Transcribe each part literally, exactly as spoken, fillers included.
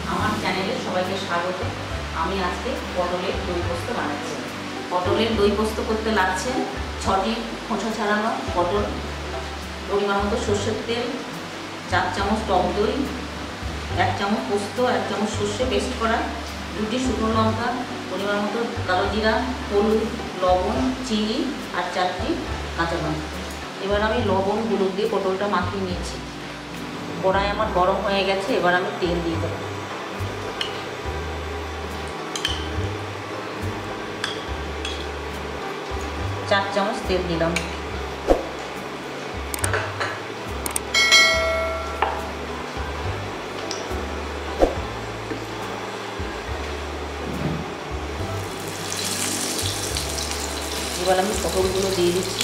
আমার চ্যানেলে সবাইকে স্বাগত। আমি আজকে পটলের দই পোস্ত বানাচ্ছি। পটলের দই পোস্ত করতে লাগছে ছটি খোসা ছাড়ানো পটল, পরিমাণ মতো সর্ষের তেল, চার চামচ টক দই, এক চামচ পোস্ত, এক চামচ সর্ষে পেস্ট করা, দুটি শুকনো লঙ্কা, পরিমাণ মতো কালো জিরা, হলুদ, লবণ, চিনি আর চারটি কাঁচা লঙ্কা। এবার আমি লবণ হলুদ দিয়ে পটলটা মাখিয়ে নিয়েছি। কড়াই আমার গরম হয়ে গেছে, এবার আমি তেল দিয়ে দেবো। চার চামচ তেল দিলাম। এবার আমি পটলগুলো দিয়ে দিচ্ছি।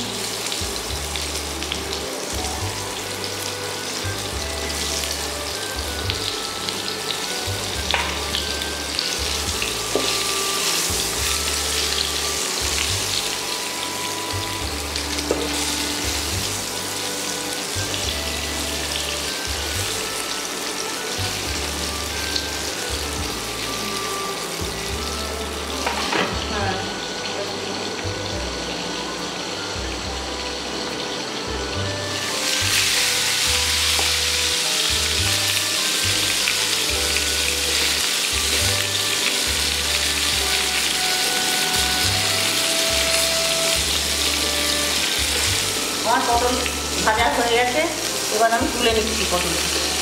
আমার পটল ভাজা হয়ে গেছে, এবার আমি তুলে নিচ্ছি পটল।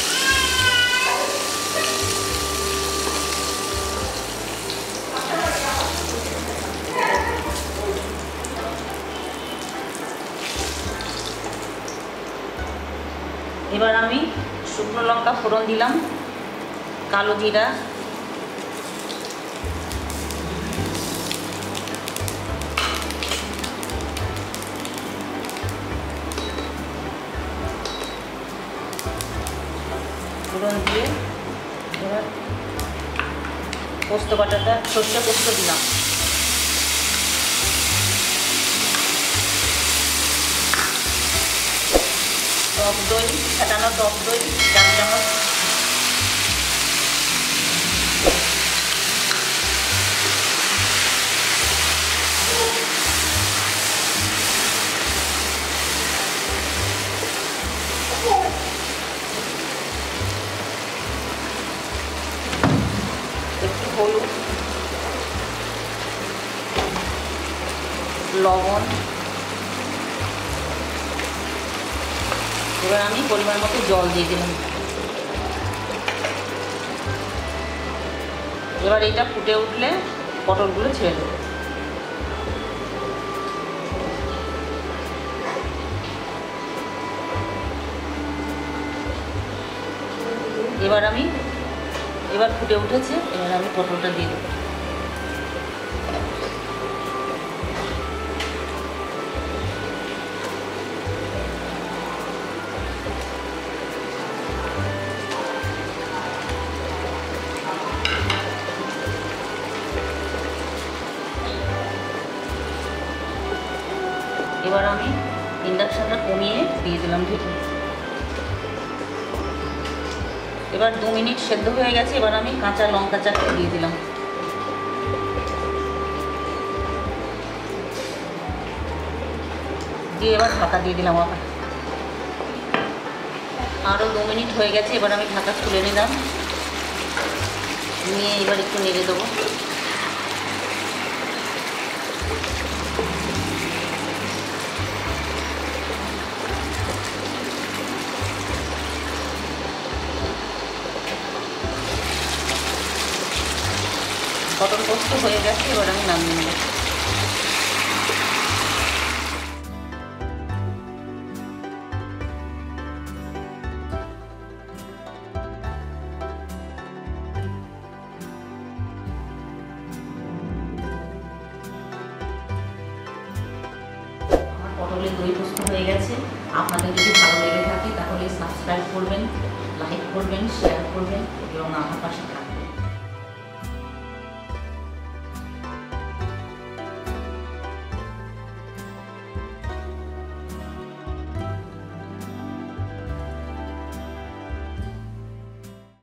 এবার আমি শুকনো লঙ্কা ফোড়ন দিলাম, কালো জিরা, ফোড়ন দিয়ে এবার পোস্ত বাটাটা সর্ষে পোস্ত দিলাম। টক দই, ফেটানো টক দই চার চামচ, একটু হলুদ, লবণ। এবার আমি পরিমাণ মতো জল দিয়ে দিলাম। এবার এটা ফুটে উঠলে পটলগুলো ছেড়ে দেবো। এবার আমি এবার ফুটে উঠেছে, এবার আমি পটলটা দিয়ে দেবো। এবার আমি ইন্ডাকশনটা কমিয়ে দিয়ে দিলাম ঢেকে। এবার দু মিনিট সেদ্ধ হয়ে গেছে, এবার আমি কাঁচা লঙ্কা চারটে দিয়ে দিলাম। দিয়ে এবার ঢাকা দিয়ে দিলাম। আবার আরও দু মিনিট হয়ে গেছে, এবার আমি ঢাকা খুলে নিলাম। নিয়ে এবার একটু নেড়ে দেবো। পটল পোস্ত হয়ে গেছে, এবার আমি নামিয়ে নেব। আমার পটলের দই পোস্ত হয়ে গেছে। আপনাদের যদি ভালো লেগে থাকে তাহলে সাবস্ক্রাইব করবেন, লাইক করবেন, শেয়ার করবেন এবং আমার পাশে